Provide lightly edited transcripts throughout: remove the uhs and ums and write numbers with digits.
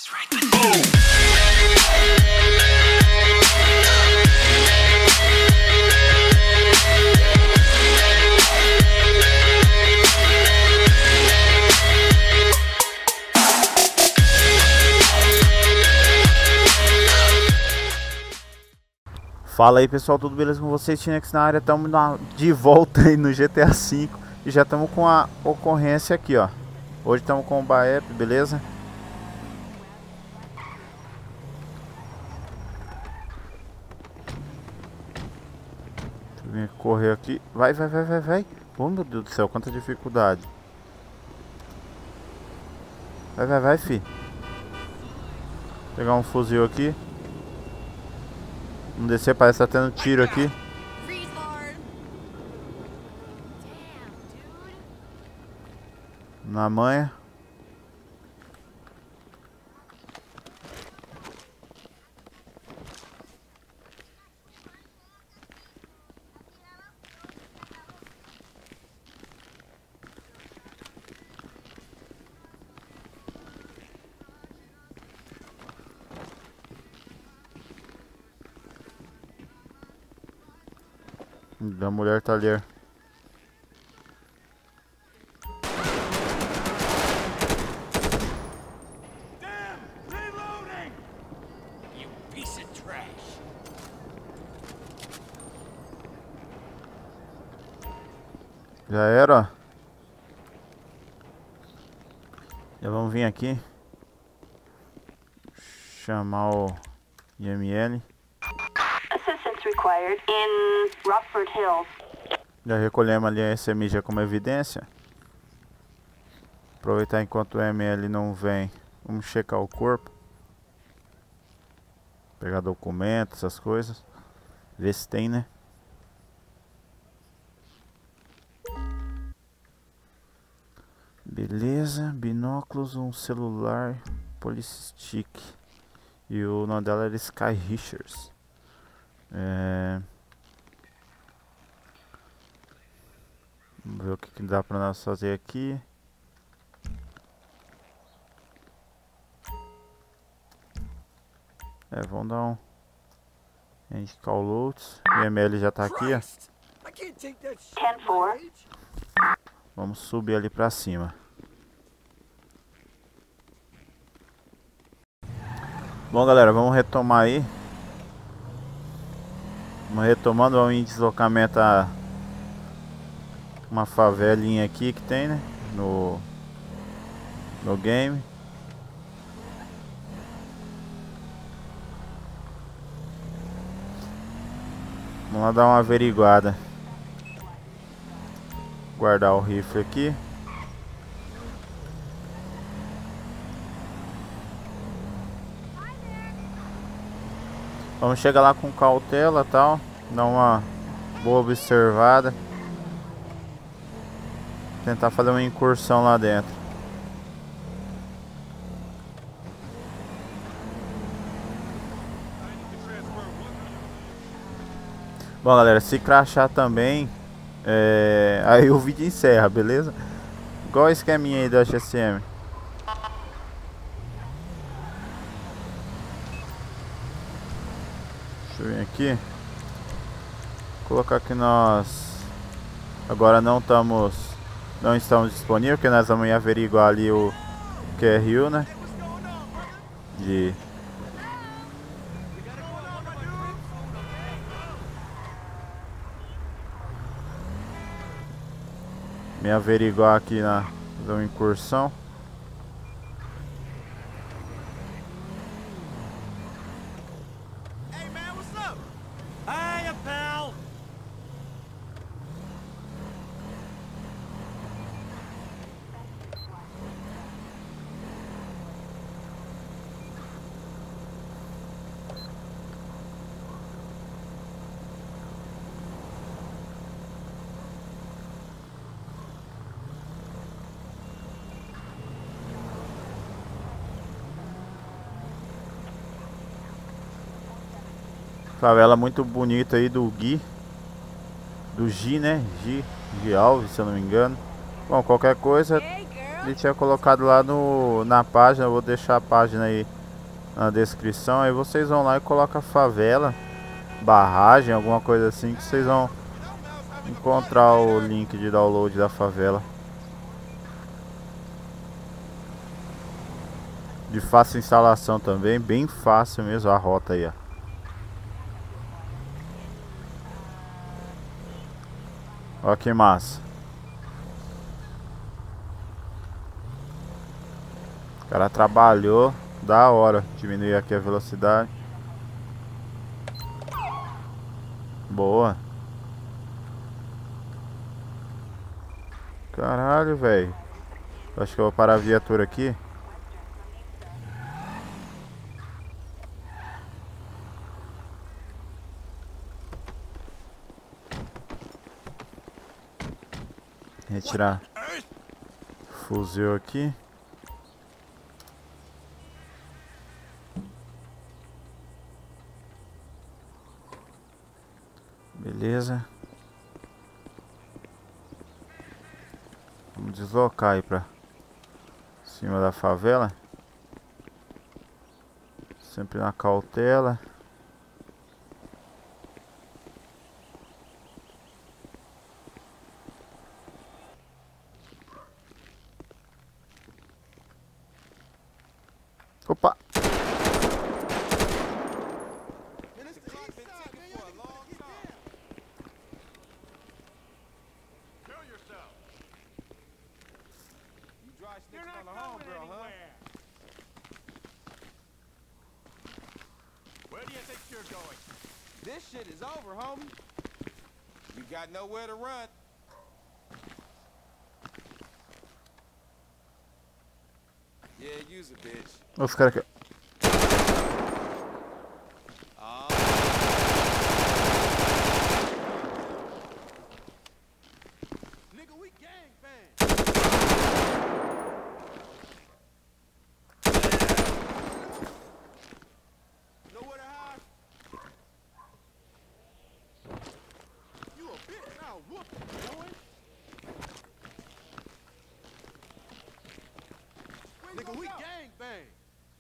Fala aí pessoal, tudo beleza com vocês? Tinex na área, estamos de volta aí no GTA V e já estamos com a ocorrência aqui, ó. Hoje estamos com o Baep, beleza? Deixa eu vir correr aqui. Vai. Oh meu Deus do céu, quanta dificuldade. Vai, fi. Pegar um fuzil aqui. Vamos descer, parece que tá tendo tiro aqui. Na manha. Da mulher talher. Já era, ó. Já vamos vir aqui. Chamar o IML. Required in Rockford Hills. Já recolhemos ali a SMG como evidência. Aproveitar enquanto o ML não vem. Vamos checar o corpo. Pegar documentos, essas coisas. Ver se tem, né? Beleza, binóculos, um celular, Polystick. E o nome dela era Sky Richards. Vamos ver o que dá pra nós fazer aqui. Vamos dar um call loads. O ML já tá aqui, ó. Vamos subir ali pra cima. Bom galera, vamos retomar aí. Retomando, vamos em deslocamento a uma favelinha aqui que tem, né? No game. Vamos lá dar uma averiguada. Guardar o rifle aqui. Vamos chegar lá com cautela e tal. Dar uma boa observada. Tentar fazer uma incursão lá dentro. Bom galera, se crachar também, aí o vídeo encerra, beleza? Igual o esqueminha aí do HSM. Deixa eu vir aqui. Colocar que nós agora não estamos disponíveis, porque nós vamos averiguar ali o QRU, né? Me averiguar aqui na incursão. Favela muito bonita aí do Gui. Do Gi, né? Gi Alves, se eu não me engano. Bom, qualquer coisa ele tinha colocado lá na página. Eu vou deixar a página aí na descrição. Aí vocês vão lá e colocam favela, barragem, alguma coisa assim, que vocês vão encontrar o link de download da favela. De fácil instalação também, bem fácil mesmo a rota aí, ó. Olha que massa. O cara trabalhou da hora. Diminuir aqui a velocidade. Boa. Caralho, velho. Acho que eu vou parar a viatura aqui. Retirar fuzil aqui. Beleza. Vamos deslocar aí pra cima da favela. Sempre na cautela. Opa! This shit is over, homie. You got nowhere to run. Yeah, use it, bitch. Os caras aqui. Nigga, we gang bang. Nowhere to hide. You a bitch now, whoop it, boy. Nigga, we gang bang.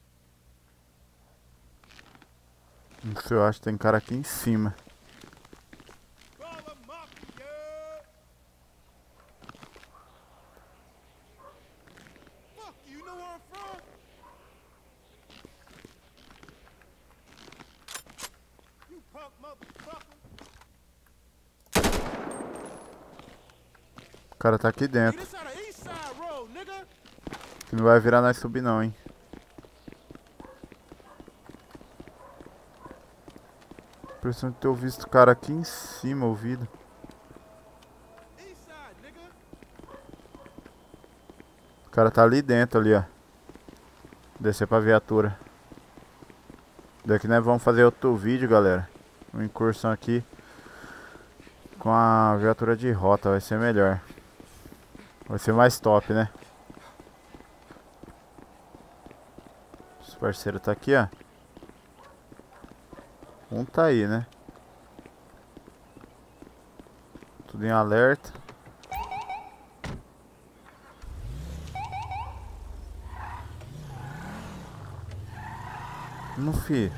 Isso, eu acho que tem cara aqui em cima. Fuck, you know where I'm from? You punk motherfucker. O cara tá aqui dentro. This out of East Side Road, nigga. Que não vai virar nós subir não, hein. Impressão de ter visto o cara aqui em cima, ouvido. East Side, nigga. O cara tá ali dentro, ali, ó. Descer pra viatura. Daqui nós vamos fazer outro vídeo, galera. Uma incursão aqui com a viatura de rota, vai ser melhor. Vai ser mais top, né? Os parceiros tá aqui, ó. Um tá aí, né? Tudo em alerta. Não, fi.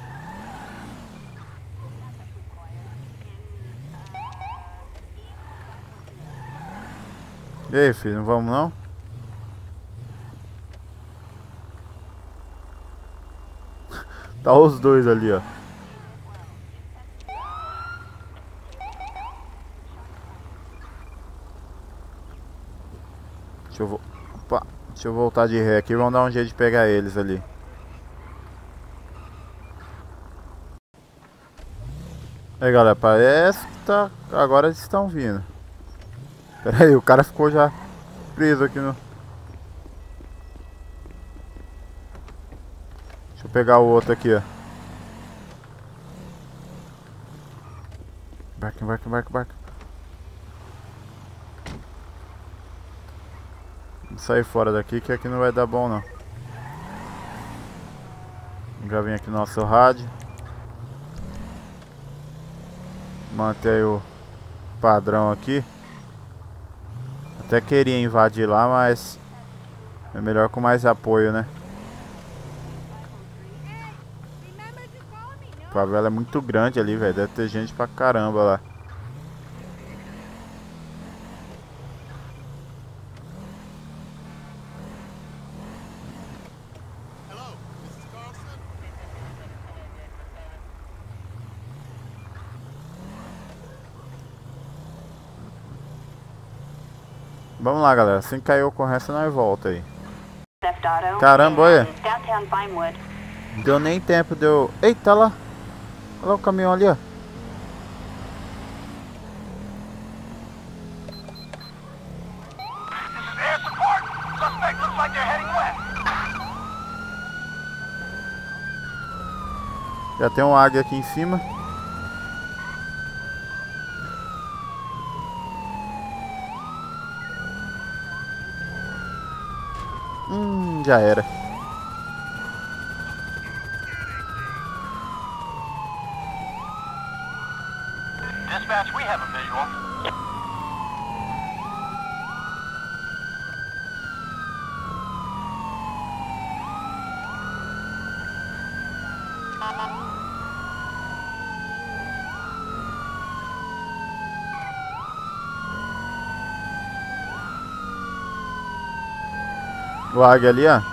E aí, filho, não vamos não? Tá os dois ali, ó. Deixa eu voltar de ré aqui, vamos dar um jeito de pegar eles ali. Aí, galera, parece que tá... Agora eles estão vindo. Pera aí, o cara ficou já preso aqui no... Deixa eu pegar o outro aqui, ó. Embarca, embarca, embarca, embarca. Vou sair fora daqui que aqui não vai dar bom não. Já vem aqui no nosso rádio. Manter o padrão aqui. Até queria invadir lá, mas é melhor com mais apoio, né? A favela é muito grande ali, velho. Deve ter gente pra caramba lá. Vamos lá, galera. Assim que cair a ocorrência, nós volta aí. Theft Auto. Caramba, olha. Downtown Vinewood. Deu nem tempo de eu... Eita, lá. Olha lá o caminhão ali, ó. Já tem um águia aqui em cima. Já era. Dispatch, we have a visual. O águia ali, ó.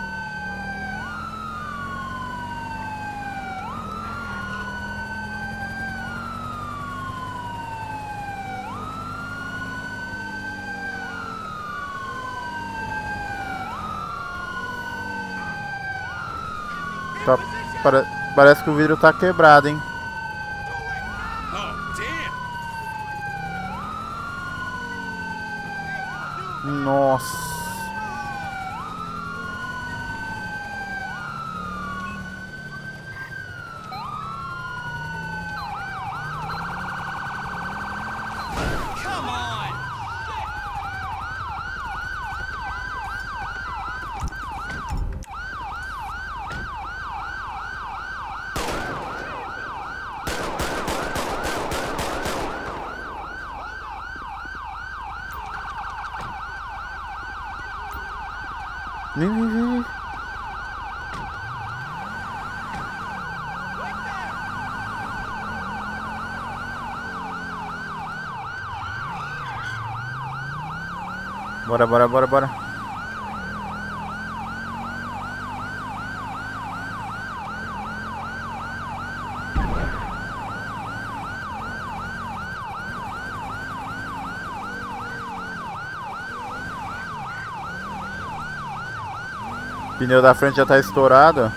Tá, parece que o vidro tá quebrado, hein? Nossa. Vem. Bora. O pneu da frente já tá estourado.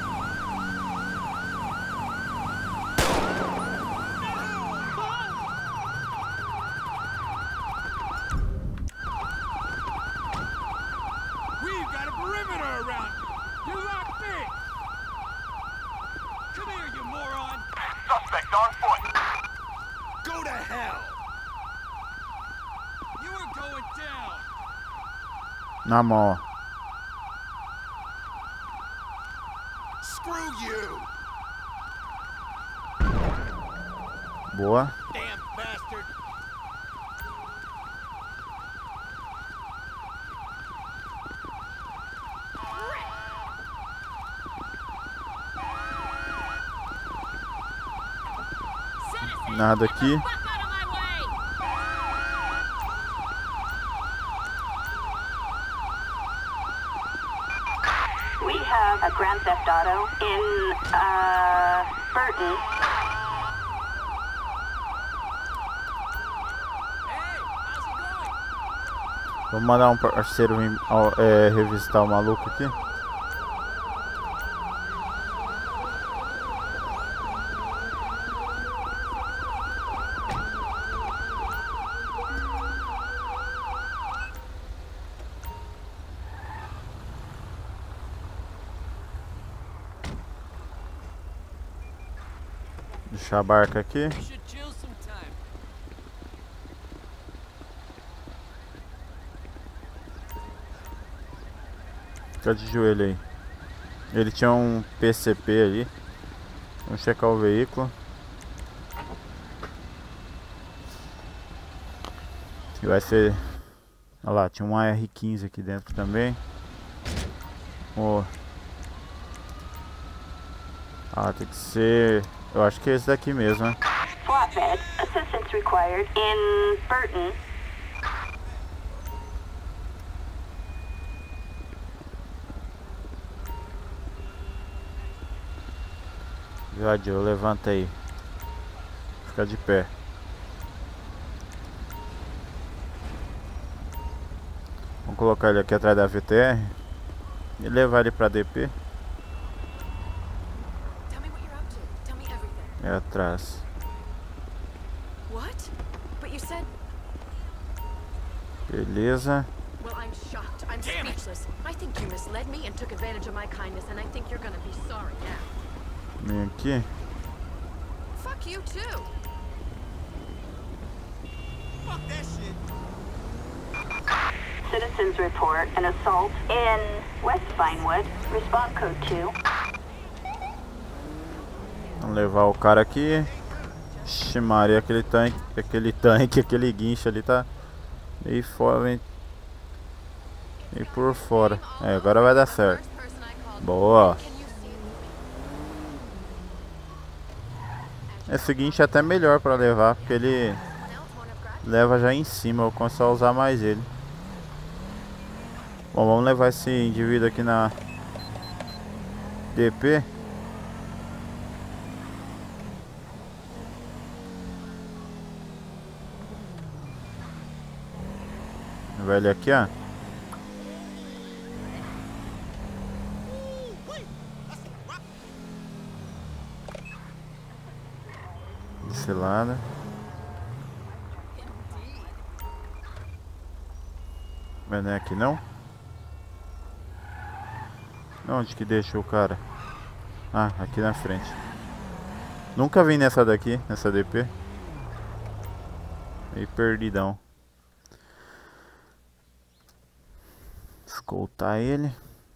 Suspect on foot. Go to hell! You are going down! Na mão, ó. Screw you! Boa. Damn bastard! Nada aqui. We have a Grand Theft Auto in, Burton. Vamos mandar um parceiro vir revisitar o maluco aqui. Deixar a barca aqui. Fica de joelho aí. Ele tinha um PCP ali. Vamos checar o veículo. Que vai ser... Olha lá, tinha um AR-15 aqui dentro também. Oh. Ah, tem que ser Eu acho que é esse daqui mesmo, né? Flatbed. Assistance required in Burton. Viadinho, levanta aí. Fica de pé. Vamos colocar ele aqui atrás da VTR e levar ele pra DP. Tell me what you're up to. Tell me everything. É atrás. What? But you said... Beleza. Well, I'm shocked. I'm speechless. I think you misled me and took advantage of my kindness, and I think you're gonna be sorry now. Vem aqui. Fuck you too. Fuck that shit. Citizens report an assault in West Vinewood. Response code 2. Vamos levar o cara aqui. Ixi Maria, aquele tanque, aquele guincho ali tá meio fora, meio por fora. É, agora vai dar certo. First person I called. Boa. Can you see it? Esse guincho é até melhor pra levar, porque ele Someone else won't have grabbed leva já em cima. Eu começo a usar mais ele. Bom, vamos levar esse indivíduo aqui na DP. Vai ele aqui, ó. Desse lado. Mas não é aqui não? Onde que deixou o cara? Ah, aqui na frente. Nunca vim nessa daqui, nessa DP. Meio perdidão. Escoltar ele.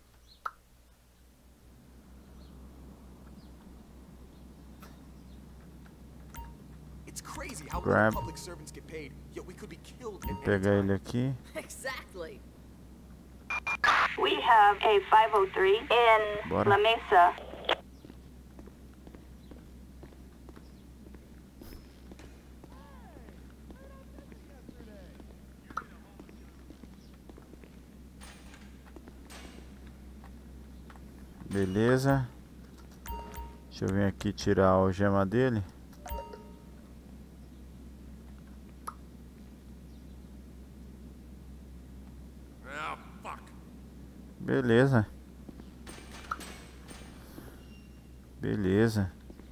It's crazy how Grab. well public servants get paid, yet we could be killed Vou at any pegar time. ele aqui. Exactly. We have a 503 in Bora. La Mesa. Beleza. Deixa eu vir aqui tirar a algema dele. Ah, fuck. Beleza. Beleza.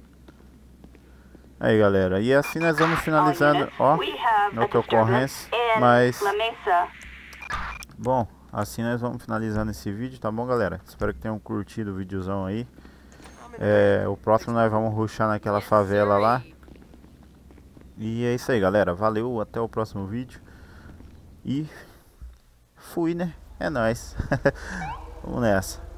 Aí, galera. E assim nós vamos finalizando, ó, We have a outra ocorrência. disturbance in Mas, La Mesa. bom, assim nós vamos finalizando esse vídeo, tá bom, galera? Espero que tenham curtido o videozão aí. O próximo nós vamos rushar naquela favela lá. E é isso aí, galera. Valeu, até o próximo vídeo. E fui, né? É nóis. Vamos nessa.